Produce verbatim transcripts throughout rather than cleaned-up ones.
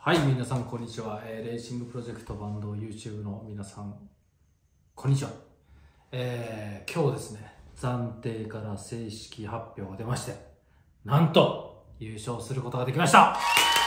はい、皆さんこんにちは。えーレーシングプロジェクトバンド YouTube の皆さん、こんにちは。えー今日ですね、暫定から正式発表が出まして、なんと優勝することができました。あ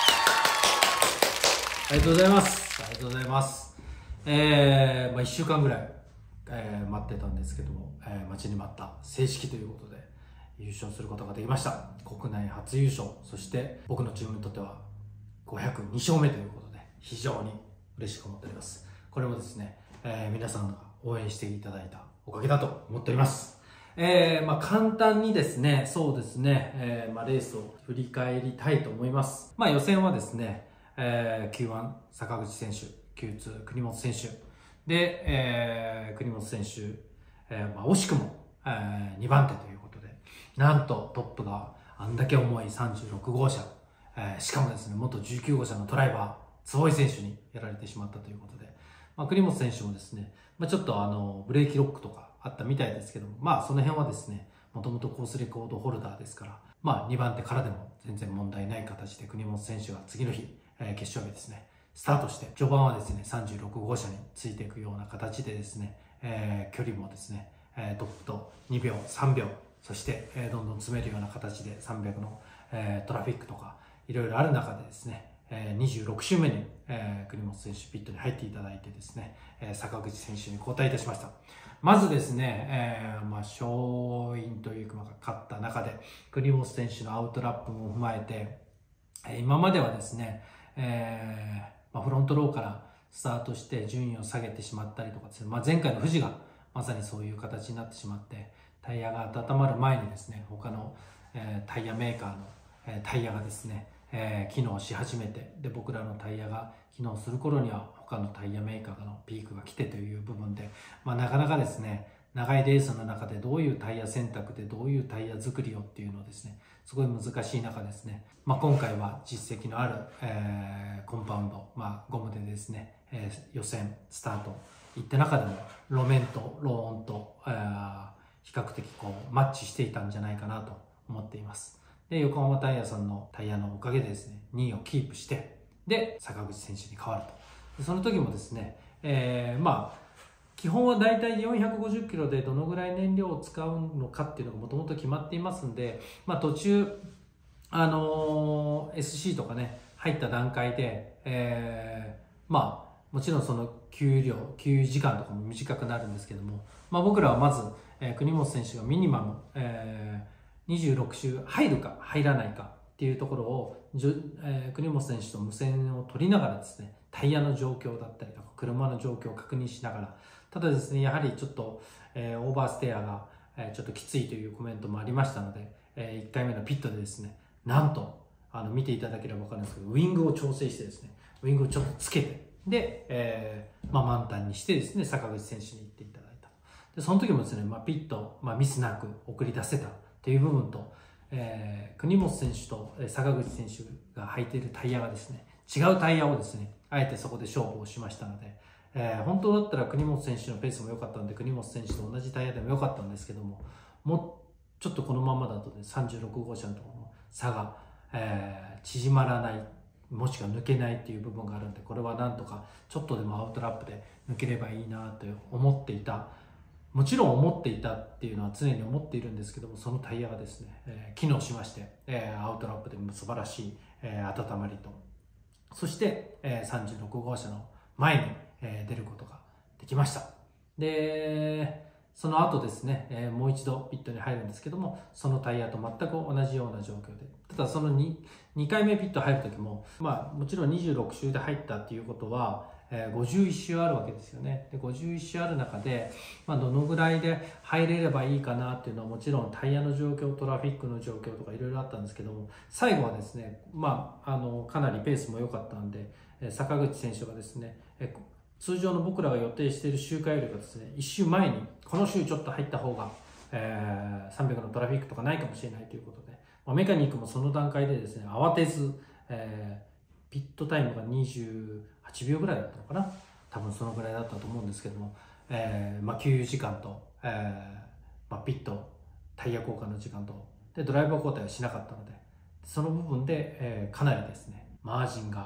りがとうございます。ありがとうございます。えーまあ、いっしゅうかんぐらい、えー待ってたんですけども、えー待ちに待った正式ということで優勝することができました。国内初優勝、そして僕のチームにとってはごひゃくに勝目ということで非常に嬉しく思っております。これもですね、えー皆さんが応援していただいたおかげだと思っております。えーまあ、簡単にですね、そうですね、えーまあ、レースを振り返りたいと思います。まあ、予選はですね、えー、キューワン 坂口選手、キューツー 国本選手で、えー、国本選手、えーまあ、惜しくも、えー、にばんてということで、なんとトップがあんだけ重いさんじゅうろくごうしゃ、えーしかもですね、元じゅうきゅうごうしゃのドライバー、坪井選手にやられてしまったということで、まあ、国本選手もですね、まあ、ちょっとあのブレーキロックとかあったみたいですけども、まあその辺はですね、もともとコースレコードホルダーですから、まあにばんてからでも全然問題ない形で国本選手が次の日、えー決勝日ですね、スタートして、序盤はですね、さんじゅうろくごうしゃについていくような形でですね、えー距離もですね、えートップとにびょう、さんびょう、そして、えーどんどん詰めるような形でさんびゃくの、えートラフィックとか、いろいろある中でですね、えーにじゅうろくしゅうめに、えー国本選手ピットに入っていただいてですね、えー坂口選手に交代いたしました。まずですね、えーまあ、勝因というか、勝った中で、国本選手のアウトラップも踏まえて、えー今まではですね、えーまあ、フロントローからスタートして順位を下げてしまったりとかですね、まあ、前回の富士がまさにそういう形になってしまって、タイヤが温まる前にですね、他の、えータイヤメーカーの、えータイヤがですね、えー機能し始めて、で僕らのタイヤが機能する頃には他のタイヤメーカーのピークが来てという部分で、まあ、なかなかですね、長いレースの中でどういうタイヤ選択でどういうタイヤ作りをっていうのをですね、すごい難しい中ですね、まあ、今回は実績のある、えーコンパウンド、まあ、ゴムでですね、えー予選スタート行った中でも路面とローオンと、えー比較的こうマッチしていたんじゃないかなと思っています。で、横浜タイヤさんのタイヤのおかげでですね、にいをキープして、で、坂口選手に変わると。でその時もですね、えーまあ、基本はだいたいよんひゃくごじゅっキロでどのぐらい燃料を使うのかっていうのがもともと決まっていますんで、まあ、途中、あのー エスシー とかね、入った段階で、えーまあ、もちろんその給料、給油時間とかも短くなるんですけども、まあ、僕らはまず、えー国本選手がミニマム、えーにじゅうろくしゅう入るか入らないかっていうところを、じゅえー国本選手と無線を取りながらですね、タイヤの状況だったりとか車の状況を確認しながら、ただですね、やはりちょっと、えーオーバーステアが、えーちょっときついというコメントもありましたので、えーいっかいめのピットでですね、なんとあの見ていただければ分かるんですけど、ウィングを調整してですね、ウィングをちょっとつけて、で、えーまあ、満タンにしてですね、坂口選手に行っていただいた。でその時もですね、まあ、ピット、まあ、ミスなく送り出せたという部分と、えー、国本選手と坂口選手が履いているタイヤがですね、違うタイヤをですね、あえてそこで勝負をしましたので、えー、本当だったら国本選手のペースも良かったんで、国本選手と同じタイヤでも良かったんですけども、もうちょっとこのままだとね、さんじゅうろくごうしゃのところの差が、えー、縮まらない、もしくは抜けないっていう部分があるんで、これはなんとかちょっとでもアウトラップで抜ければいいなと思っていた。もちろん思っていたっていうのは常に思っているんですけども、そのタイヤがですね、えー機能しまして、えーアウトラップでも素晴らしい、えー温まりと、そして、えーさんじゅうろくごうしゃの前に、えー出ることができました。で、その後ですね、えーもう一度ピットに入るんですけども、そのタイヤと全く同じような状況で、ただその 2, 2回目ピット入る時も、まあもちろんにじゅうろくしゅうで入ったっていうことは、えーごじゅういっしゅうあるわけですよね。でごじゅういっしゅうある中で、まあ、どのぐらいで入れればいいかなっていうのはもちろんタイヤの状況、トラフィックの状況とかいろいろあったんですけども、最後はですね、まあ、あのかなりペースも良かったんで、えー坂口選手がですね、えー通常の僕らが予定している周回よりはですね、いっ週前にこの週ちょっと入った方が、えーさんびゃくのトラフィックとかないかもしれないということで、まあ、メカニックもその段階でですね、慌てず、えーピットタイムがにじゅうはちびょうぐらいだったのかな、多分そのぐらいだったと思うんですけども、えーまあ、給油時間と、えーまあ、ピットタイヤ交換の時間とでドライバー交代はしなかったので、その部分で、えーかなりですねマージンが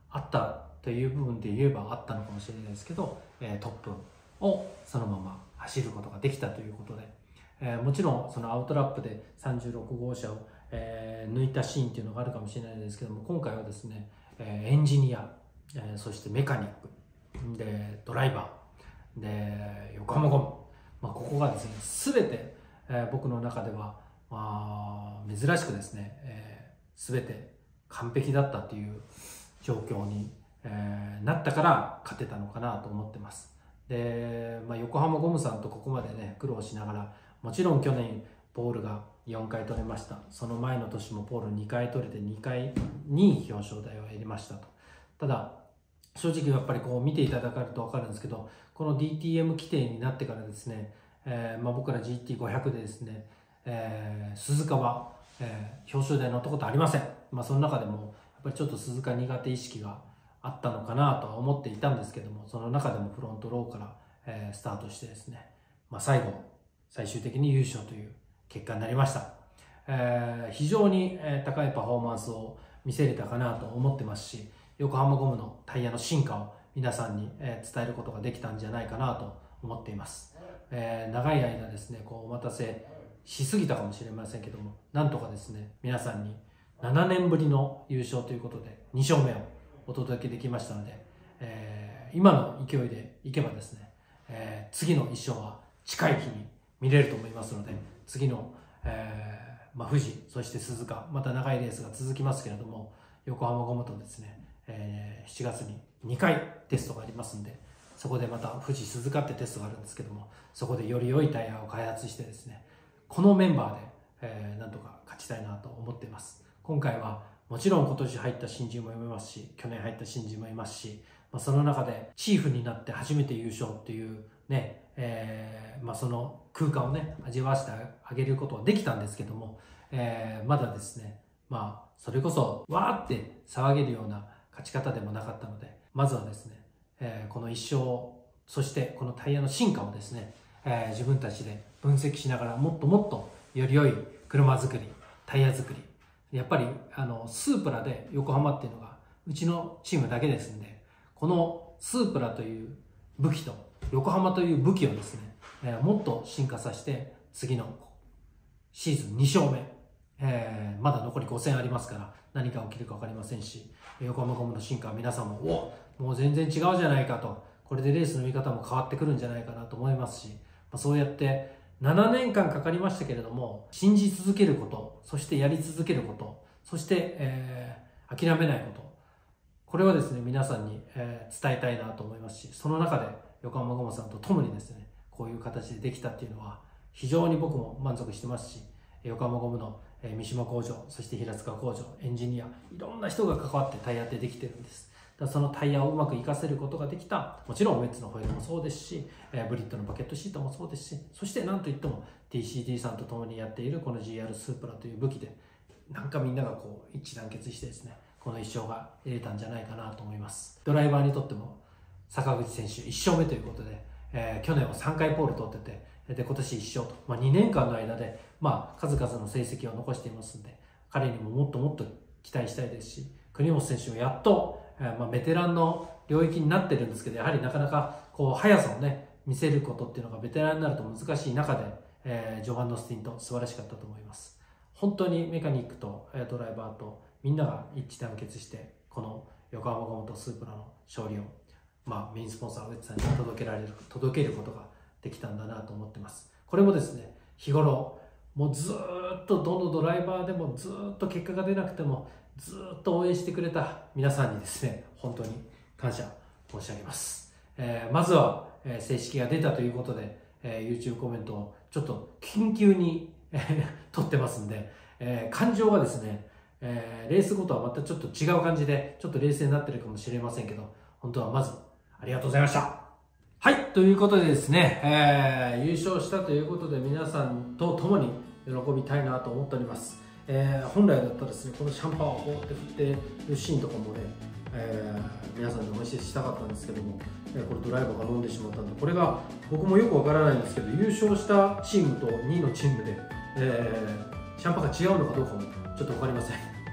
あったという部分で言えばあったのかもしれないですけど、えー、トップをそのまま走ることができたということで、えー、もちろんそのアウトラップでさんじゅうろく号車を、えー、抜いたシーンっていうのがあるかもしれないですけども、今回はですね、えー、エンジニア、えー、そしてメカニックでドライバーで横浜ゴム、まあ、ここがですね全て、えー、僕の中では、まあ、珍しくですね、えー、全て完璧だったという状況に、えー、なったから勝てたのかなと思ってます。で、まあ、横浜ゴムさんとここまでね苦労しながら、もちろん去年ポールがよんかい取れました。その前の年もポールにかい取れてにかいにい表彰台を得ましたと。ただ正直やっぱりこう見ていただけると分かるんですけど、この ディーティーエム 規定になってからですね、えーまあ、僕ら ジーティーごひゃく でですね、えー、鈴鹿は、えー、表彰台乗ったことありません。まあ、その中でもやっぱりちょっと鈴鹿苦手意識があったのかなとは思っていたんですけども、その中でもフロントローから、えー、スタートしてですね、まあ、最後最終的に優勝という結果になりました。えー、非常に、えー、高いパフォーマンスを見せれたかなと思ってますし、横浜ゴムのタイヤの進化を皆さんに、えー、伝えることができたんじゃないかなと思っています。えー、長い間ですねこうお待たせしすぎたかもしれませんけども、なんとかですね皆さんにななねんぶりの優勝ということでに勝目をお届けできましたので、えー、今の勢いでいけばですね、えー、次のいっ勝は近い日に見れると思いますので、次の、えーまあ、富士そして鈴鹿、また長いレースが続きますけれども、横浜ゴムとですね、えー、しちがつににかいテストがありますんで、そこでまた富士鈴鹿ってテストがあるんですけども、そこでより良いタイヤを開発してですね、このメンバーで、えー、なんとか勝ちたいなと思っています。今回はもちろん今年入った新人もいますし、去年入った新人もいますし、まあ、その中でチーフになって初めて優勝っていうね、えーまあ、その空間をね味わわせてあげることはできたんですけども、えー、まだですね、まあそれこそわーって騒げるような勝ち方でもなかったので、まずはですね、えー、このいっ勝、そしてこのタイヤの進化をですね、えー、自分たちで分析しながら、もっともっとより良い車作り、タイヤ作り、やっぱりあのスープラで横浜っていうのがうちのチームだけですんで、このスープラという武器と横浜という武器をですね、えー、もっと進化させて次のシーズンに勝目、えー、まだ残りご戦ありますから何が起きるか分かりませんし、横浜ゴムの進化は皆さんもおもう全然違うじゃないかと、これでレースの見方も変わってくるんじゃないかなと思いますし、まあ、そうやってななねんかんかかりましたけれども、信じ続けること、そしてやり続けること、そして、えー、諦めないこと、これはですね皆さんに、えー、伝えたいなと思いますし、その中で横浜ゴムさんと共にですねこういう形でできたっていうのは非常に僕も満足してますし、横浜ゴムの三島工場、そして平塚工場、エンジニア、いろんな人が関わってタイヤってできてるんです。だからそのタイヤをうまく活かせることができた、もちろんウェッツのホイールもそうですし、ブリットのバケットシートもそうですし、そして何といっても ティーシーディー さんと共にやっているこの ジーアール スープラという武器で、なんかみんながこう一致団結してですね、このいっ勝が得れたんじゃないかなと思います。ドライバーにとっても坂口選手いっ勝目ということで、えー、去年はさんかいポール取ってて、で今年いっ勝と、まあ、にねんかんの間で、まあ、数々の成績を残していますので、彼にももっともっと期待したいですし、国本選手もやっと、えーまあ、ベテランの領域になってるんですけど、やはりなかなかこう速さをね見せることっていうのがベテランになると難しい中で、えー、ジョバン・ノスティント素晴らしかったと思います。本当にメカニックとドライバーとみんなが一致団結してこの横浜ゴムとスープラの勝利を、まあ、メインスポンサーウェッツさんに届けられる届けることができたんだなと思ってます。これもですね日頃もうずっとどのドライバーでもずっと結果が出なくてもずっと応援してくれた皆さんにですね本当に感謝申し上げます。えー、まずは、えー、正式が出たということで、えー、YouTube コメントをちょっと緊急に、えー、撮ってますんで、えー、感情がですね、えー、レースごとはまたちょっと違う感じでちょっと冷静になってるかもしれませんけど、本当はまずありがとうございました。はい、ということでですね、えー、優勝したということで皆さんと共に喜びたいなと思っております。えー、本来だったらですね、このシャンパンをこうやって振ってるシーンとかもね、えー、皆さんにお見せしたかったんですけども、えー、これドライバーが飲んでしまったんで、これが僕もよくわからないんですけど、優勝したチームとにいのチームで、えー、シャンパンが違うのかどうかもちょっと分かりません。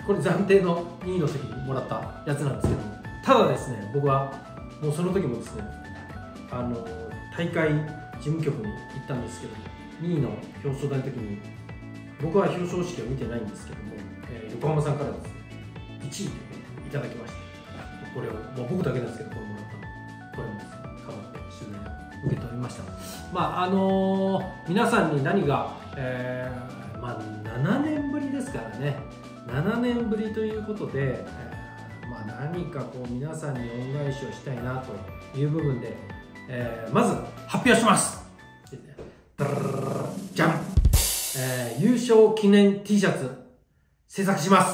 これ暫定のにいの時にもらったやつなんですけども、ただですね、僕はもうその時もですね、あの大会事務局に行ったんですけども、にいの表彰台の時に僕は表彰式を見てないんですけども、えー、横浜さんからですねいちいといただきました。これを、まあ、僕だけなんですけど、これもらったの、これもですねかばって取材を受けておりました。まああのー、皆さんに何が、えー、まあななねんぶりですからね、ななねんぶりということで、えー、まあ何かこう皆さんに恩返しをしたいなという部分で、えー、まず発表します。じゃん、えー、優勝記念 T シャツ制作します。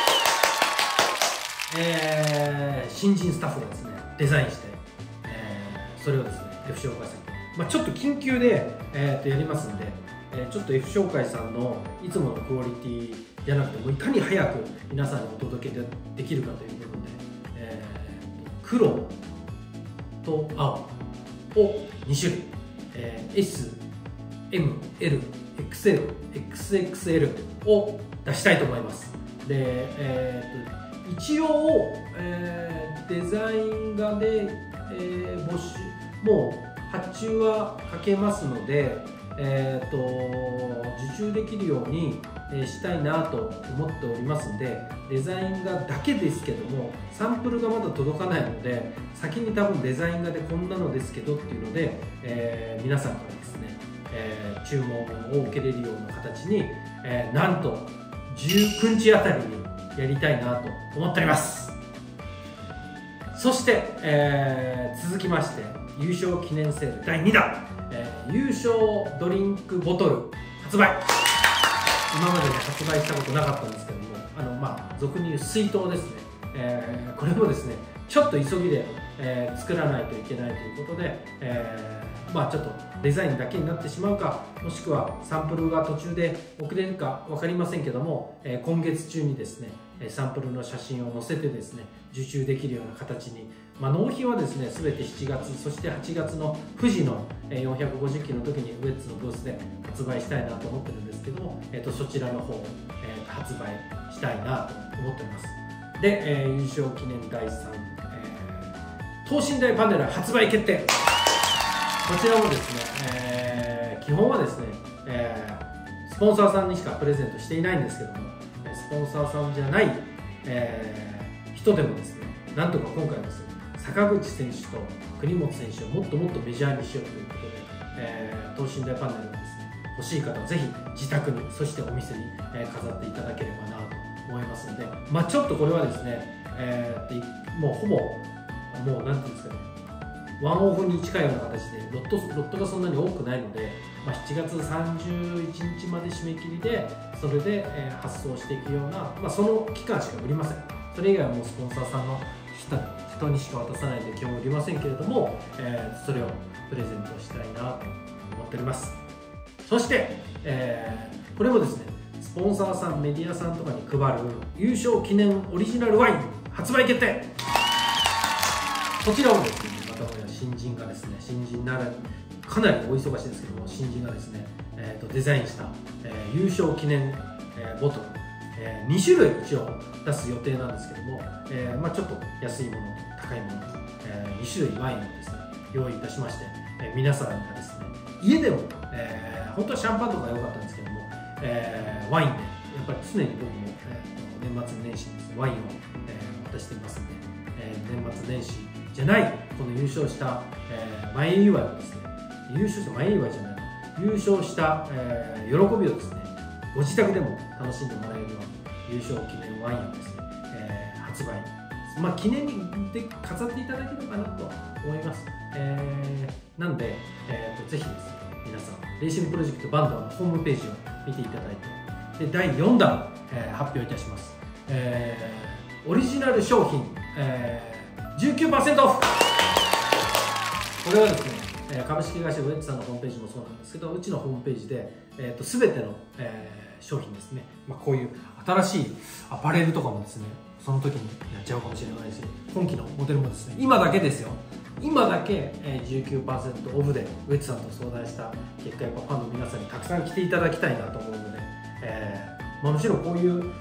えー、新人スタッフがですねデザインして、えー、それをですね F 商会さん、まあ、ちょっと緊急で、えー、とやりますんで、えー、ちょっと F 商会さんのいつものクオリティじゃなくて、もういかに早く皆さんにお届けでできるかという部分で、えー、黒と青をに種類、えー、エス、エム、エル、エックスエル、エックスエックスエル を出したいと思います。で、えー、と一応、えー、デザイン画で、えー、募集もう発注はかけますので、えー、と受注できるように、えー、したいなと思っておりますので、デザイン画だけですけどもサンプルがまだ届かないので、先に多分デザイン画でこんなのですけどっていうので、えー、皆さんからですね、えー、注文を受けれるような形に、えー、なんとじゅうくにちあたりにやりたいなと思っております。そして、えー、続きまして優勝記念セールだいにだん、えー、優勝ドリンクボトル発売。今までね発売したことなかったんですけども、あのまあ俗に言う水筒ですね、えー、これもですねちょっと急ぎで、えー、作らないといけないということで、えー、まあちょっとデザインだけになってしまうか、もしくはサンプルが途中で遅れるか分かりませんけども、えー、今月中にですねサンプルの写真を載せてですね受注できるような形に、まあ、納品はですね全てしちがつ、そしてはちがつの富士のよんひゃくごじゅっきの時にウェッツのブースで発売したいなと思ってるんですけども、えー、とそちらの方を、えー、発売したいなと思っております。で、えー、優勝記念だいさん、えー、等身大パネル発売決定。こちらもですね、えー、基本はですね、えー、スポンサーさんにしかプレゼントしていないんですけども、スポンサーさんじゃない、えー、人でもですね、なんとか今回ですね、坂口選手と国本選手をもっともっとメジャーにしようということで、えー、等身大パネルをですね、欲しい方はぜひ自宅に、そしてお店に、えー、飾っていただければなと思いますので、まあちょっとこれはですね、えー、もうほぼ、もうなんていうんですかね、ワンオフに近いような形でロット、ロットがそんなに多くないので、まあ、しちがつさんじゅういちにちまで締め切りで、それで、えー、発送していくような、まあ、その期間しか売りません。それ以外はもうスポンサーさんの人人にしか渡さないので基本売りませんけれども、えー、それをプレゼントしたいなと思っております。そして、えー、これもですね、スポンサーさん、メディアさんとかに配る優勝記念オリジナルワイン発売決定。こちらをですね、またもや新人がですね、新人ならかなりお忙しいですけども、新人がですね、えー、とデザインした、えー、優勝記念、えー、ボトル、えー、にしゅるい一応出す予定なんですけども、えーまあ、ちょっと安いものと高いものと、えー、にしゅるいワインをですね用意いたしまして、えー、皆さんがですね家でも、えー、本当はシャンパンとか良かったんですけども、えー、ワインでやっぱり常に僕も、えー、年末年始にですねワインを、えー、渡していますので、えー、年末年始じゃないこの優勝した、えー、前祝いをですね、優勝した前祝いじゃない優勝した、えー、喜びをですねご自宅でも楽しんでもらえるように優勝記念ワインをですね、えー、発売、まあ記念で飾っていただければなと思います。えー、なんで、えー、とぜひですね皆さんレーシングプロジェクトバンダーのホームページを見ていただいて、でだいよんだん、えー、発表いたします。えー、オリジナル商品、えー、じゅうきゅうパーセント オフ。これはですね株式会社ウェッツさんのホームページもそうなんですけど、うちのホームページで、えー、と全ての、えー、商品ですね、まあ、こういう新しいアパレルとかもですねその時にやっちゃうかもしれないし、今期のモデルもですね今だけですよ、今だけ、えー、じゅうきゅうパーセント オフでウェッツさんと相談した結果、やっぱファンの皆さんにたくさん来ていただきたいなと思うので、えーまあ、もちろんこういう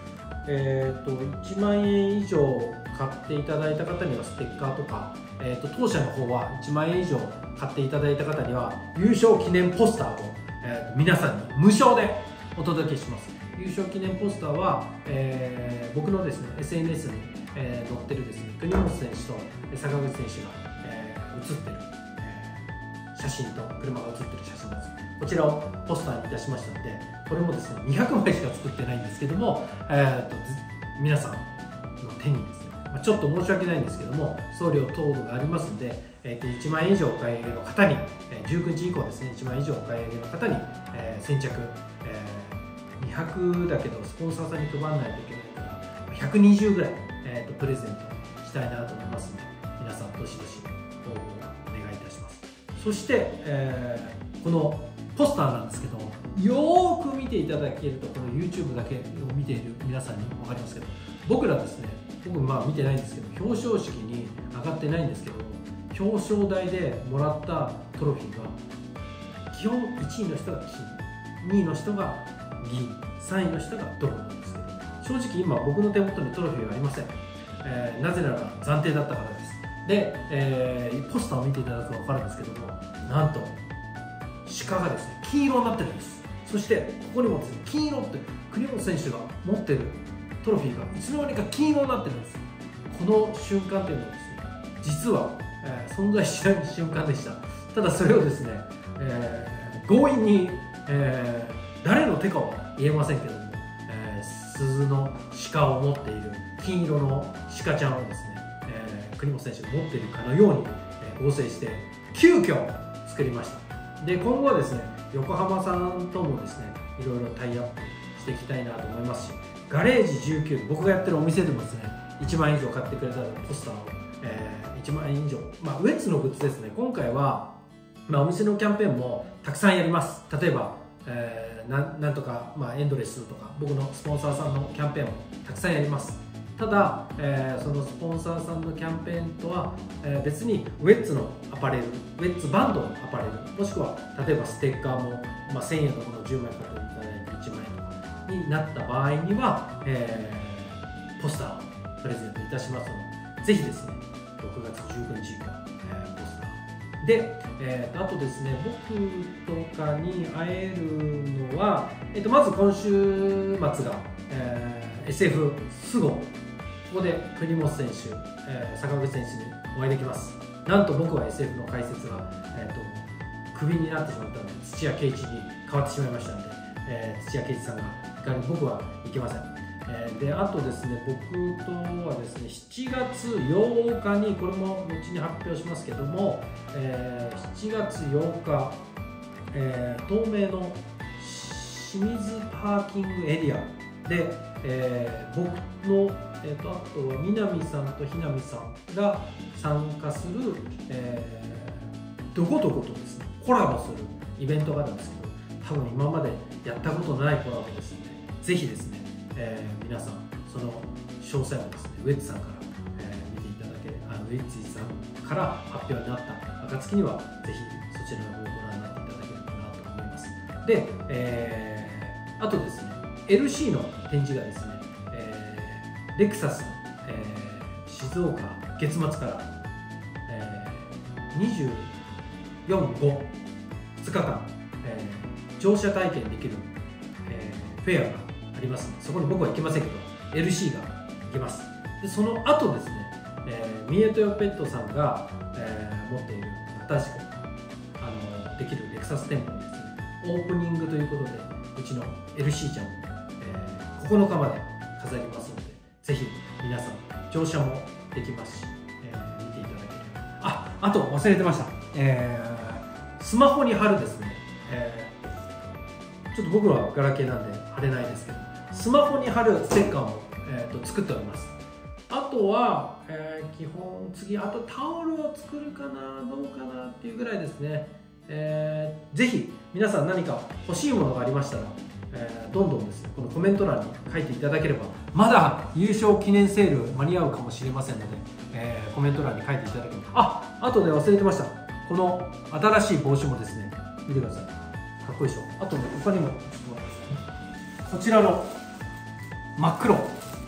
えー、といちまんえん以上買っていただいた方にはステッカーとか、えー、と当社の方はいちまんえん以上買っていただいた方には優勝記念ポスターを、えー、と皆さんに無償でお届けします。優勝記念ポスターは、えー、僕のですね エスエヌエス に、えー、載ってるですね国本選手と坂口選手が、えー、写ってる、えー、写真と車が写ってる写真です。こちらをポスターにいたしましたので、これもですねにひゃくまいしか作ってないんですけども、えー、と皆さんの手にですね、まあ、ちょっと申し訳ないんですけども送料等がありますので、えー、といちまんえん以上お買い上げの方に、えー、じゅうくにち以降ですねいちまんえん以上お買い上げの方に、えー、先着、えー、にひゃくだけどスポンサーさんに配らないといけないからひゃくにじゅうぐらい、えー、とプレゼントしたいなと思いますので、皆さんどしどし応募をお願いいたします。そして、えー、このポスターなんですけど、よーく見ていただけると、この YouTube だけを見ている皆さんに分かりますけど、僕らですね、僕まあ見てないんですけど、表彰式に上がってないんですけど、表彰台でもらったトロフィーが基本いちいの人が金、にいの人が銀、さんいの人が銅なんですけど、正直今僕の手元にトロフィーはありません。えー、なぜなら暫定だったからです。で、えー、ポスターを見ていただくと分かるんですけども、なんと鹿がですね金色になってるんです。そしてここにもですね金色って国本選手が持ってるトロフィーがいつの間にか金色になってるんです。この瞬間っていうのはですね実は、えー、存在しない瞬間でした。ただそれをですね、えー、強引に、えー、誰の手かは言えませんけども、えー、鈴の鹿を持っている金色の鹿ちゃんをですね、えー、国本選手が持っているかのように、えー、合成して急遽作りました。で今後はですね横浜さんともですねいろいろタイアップしていきたいなと思いますし、ガレージじゅうきゅう、僕がやってるお店でもですねいちまんえん以上買ってくれたポスターを、えー、いちまんえん以上、まあ、ウェッツのグッズですね。今回は、まあ、お店のキャンペーンもたくさんやります。例えば、えー、な, なんとか、まあ、エンドレスとか僕のスポンサーさんのキャンペーンもたくさんやります。ただ、えー、そのスポンサーさんのキャンペーンとは、えー、別にウェッツのアパレル、ウェッツバンドのアパレル、もしくは例えばステッカーも、まあ、せんえんのものをじゅうまい買っていただいていちまんえんとかになった場合には、えー、ポスターをプレゼントいたしますので、ぜひですねろくがつじゅうくにち以降、えー、ポスターで、えー、あとですね僕とかに会えるのは、えー、とまず今週末が、えー、エスエフ スゴここで国本選手、えー、坂口選手にお会いできます。なんと僕は エスエフ の解説が、えー、とクビになってしまったので土屋圭一に変わってしまいましたので、えー、土屋圭一さんが行かれ僕は行けません。えー、であとですね僕とはですねしちがつようかにこれも後に発表しますけども、えー、しちがつようか、えー、東名の清水パーキングエリアで、えー、僕のえー、とあとは南さんとひなみさんが参加する、えー、どこどことですねコラボするイベントがあるんですけど、多分今までやったことないコラボですので、ぜひですね、えー、皆さんその詳細をですねウェッツさんから、えー、見ていただけあのウェッツさんから発表になった暁にはぜひそちらの方をご覧になっていただければなと思います。で、えー、あとですね エルシー の展示がですねレクサス、えー、静岡月末から、えー、にじゅうよん、ご、ふつかかん、えー、乗車体験できる、えー、フェアがありますので、そこに僕は行きませんけど エルシー が行きます。でその後ですね、えー、三重トヨペットさんが、えー、持っている新しくあのできるレクサス店舗にですねオープニングということでうちの エルシー ちゃんを、えー、ここのかまで飾りますので、ぜひ皆さん乗車もできますし、えー、見ていただければ。あ、あと忘れてました、えー、スマホに貼るですね、えー、ちょっと僕はガラケーなんで貼れないですけど、スマホに貼るステッカーも、えー、と作っております。あとは、えー、基本次あとタオルを作るかなどうかなっていうぐらいですね。えー、ぜひ皆さん何か欲しいものがありましたら、えー、どんどんですねこのコメント欄に書いていただければ、まだ優勝記念セール間に合うかもしれませんので、えー、コメント欄に書いていただければ。あ、あとね忘れてました、この新しい帽子もですね見てください、かっこいいでしょ。あとね他にもこちらの真っ黒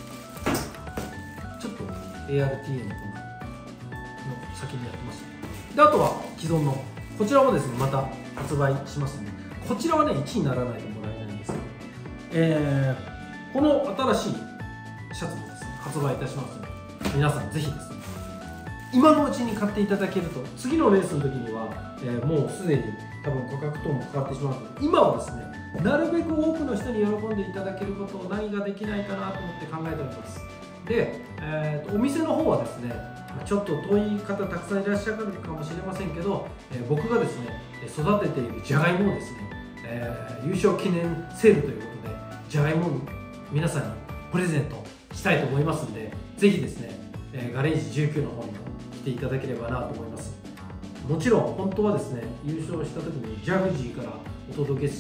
エーアールティーエー のこの先にやってます。であとは既存のこちらもですねまた発売しますので、こちらはねいちにならないともらえないんですけど、えー、この新しいシャツもですね発売いたしますので、皆さんぜひですね今のうちに買っていただけると、次のレースの時には、えー、もうすでに多分価格等も変わってしまうので、今はですねなるべく多くの人に喜んでいただけることを何ができないかなと思って考えております。で、えー、とお店の方はですねちょっと遠い方たくさんいらっしゃるかもしれませんけど、えー、僕がですね育てているじゃがいもをですね、えー、優勝記念セールということでじゃがいもを皆さんにプレゼントしたいと思いますので、ぜひですね、えー、ガレージじゅうきゅうの方にも来ていただければなと思います。もちろん本当はですね優勝した時にジャグジーからお届けして、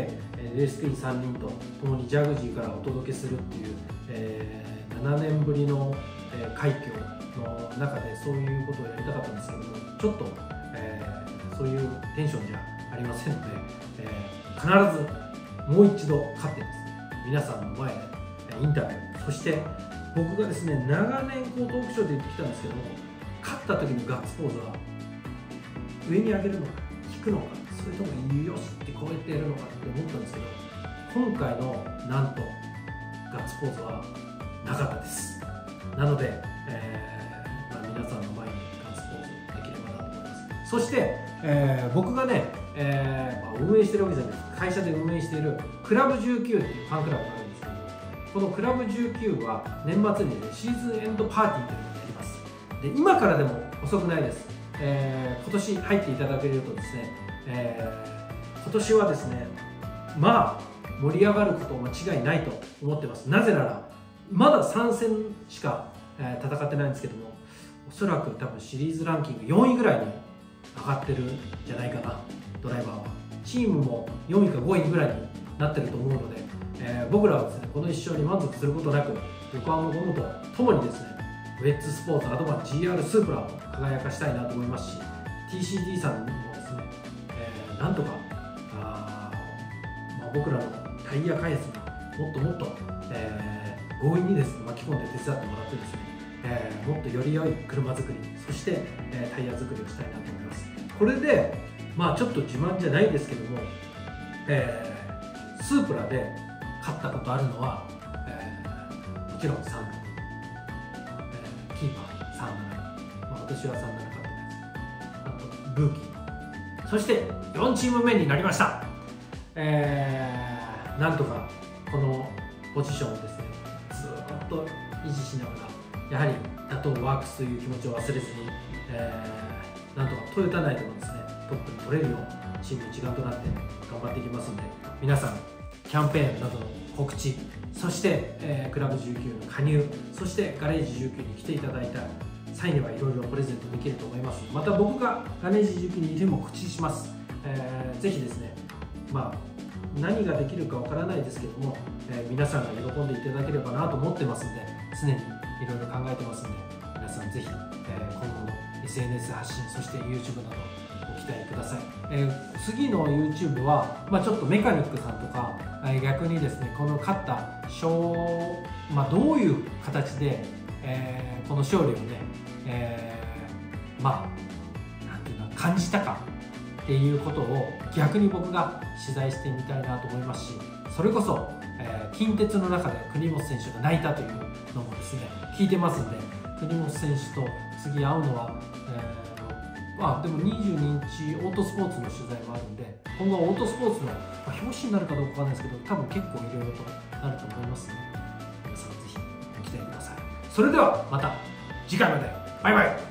レースクイーンさんにんと共にジャグジーからお届けするっていう、えー、ななねんぶりの快挙の中でそういうことをやりたかったんですけども、ちょっと、えー、そういうテンションじゃありませんので、えー、必ずもう一度勝ってですね皆さんの前でインタビュー、そして僕がですね長年こうトークショーで言ってきたんですけども、勝った時のガッツポーズは上に上げるのか引くのか、それともよしってこうやってやるのかって思ったんですけど、今回のなんとガッツポーズはなかったです。なので、えーまあ、皆さんの前にガッツポーズできればなと思います。そして、えー、僕がね、えーまあ、運営してるわけじゃないです。会社で運営しているクラブじゅうきゅうっていうファンクラブがあるんですけど、このクラブじゅうきゅうは年末に、ね、シーズンエンドパーティーというのをやります。で今からでも遅くないです。えー、今年入っていただけるとですね、えー、今年はですねまあ盛り上がること間違いないと思ってます。なぜならまださん戦しか、えー、戦ってないんですけども、おそらく多分シリーズランキングよんいぐらいに上がってるんじゃないかな。ドライバーはチームもよんいかごいぐらいになってると思うので、えー、僕らはですねこのいっ勝に満足することなく横浜ゴムとともにですねウェッツスポーツアドバン ジーアール スープラを輝かしたいなと思いますし、 ティーシーディー さんにもですね、えー、なんとかあ、まあ、僕らのタイヤ開発にもっともっと、えー、強引にですね巻き込んで手伝ってもらってですね、えー、もっとより良い車作り、そして、えー、タイヤ作りをしたいなと思います。これでまあちょっと自慢じゃないですけども、えー、スープラで勝ったことあるのは、えー、もちろんさんだんキーパーさんなな、まあ、私はさんなな勝ってないです。あとルーキー、そしてよんチーム目になりました。えー、なんとかこのポジションをですねずっと維持しながら、やはり打倒ワークスという気持ちを忘れずに、えー、なんとかトヨタ内でもですねトップに取れるようチーム一丸となって頑張っていきますので、皆さんキャンペーンなどの告知、そして、えー、クラブじゅうきゅうの加入、そしてガレージじゅうきゅうに来ていただいた際にはいろいろプレゼントできると思います。また僕がガレージじゅうきゅうにいても告知します。えー、ぜひですね、まあ、何ができるかわからないですけども、えー、皆さんが喜んでいただければなと思ってますので、常にいろいろ考えてますので、皆さんぜひ、えー、今後の エスエヌエス 発信、そして YouTube などご期待ください。えー、次の YouTube は、まあ、ちょっとメカニックさんとか、えー、逆にですねこの勝った勝、まあ、どういう形で、えー、この勝利をね、えー、まあなんていうの感じたかっていうことを逆に僕が取材してみたいなと思いますし、それこそ、えー、近鉄の中で国本選手が泣いたというのもですね聞いてますんで、国本選手と次会うのは、えー、まあでもにじゅうににちオートスポーツの取材もあるんで、今後はオートスポーツの、まあ、表紙になるかどうかわかんないですけど、多分結構いろいろとなると思いますので、皆さんぜひご期待ください。それではまた次回まで、バイバイ。